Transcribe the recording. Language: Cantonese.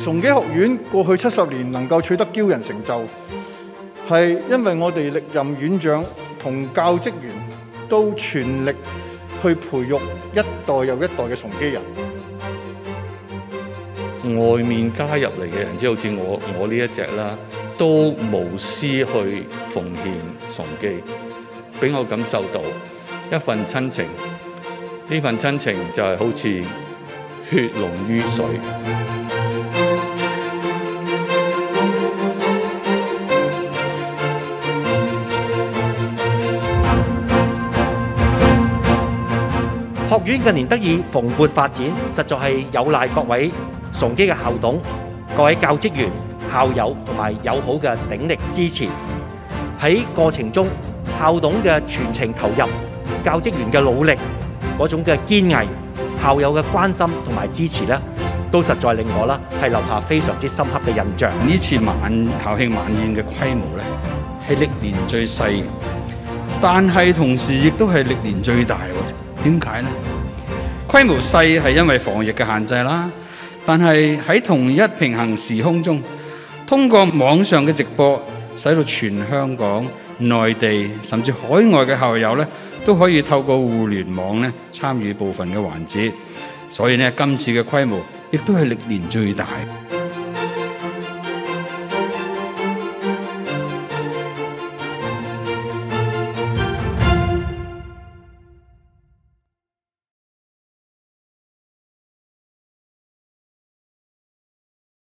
崇基學院過去70年能夠取得驕人成就，係因為我哋歷任院長同教職員都全力去培育一代又一代嘅崇基人。 外面加入嚟嘅人，即係好似我呢一隻啦，都無私去奉獻崇基，俾我感受到一份親情。呢份親情就係好似血濃於水。 學院近年得以蓬勃發展，實在係有賴各位崇基嘅校董、各位教職員、校友同埋友好嘅鼎力支持。喺過程中，校董嘅全程投入，教職員嘅努力，嗰種嘅堅毅，校友嘅關心同埋支持咧，都實在令我啦係留下非常之深刻嘅印象。 呢次校慶晚宴嘅規模咧係歷年最細，但係同時亦都係歷年最大喎。點解呢？規模細係因為防疫嘅限制啦，但係喺同一平行時空中，通過網上嘅直播，使到全香港、內地甚至海外嘅校友咧，都可以透過互聯網咧參與部分嘅環節，所以呢，今次嘅規模亦都係歷年最大。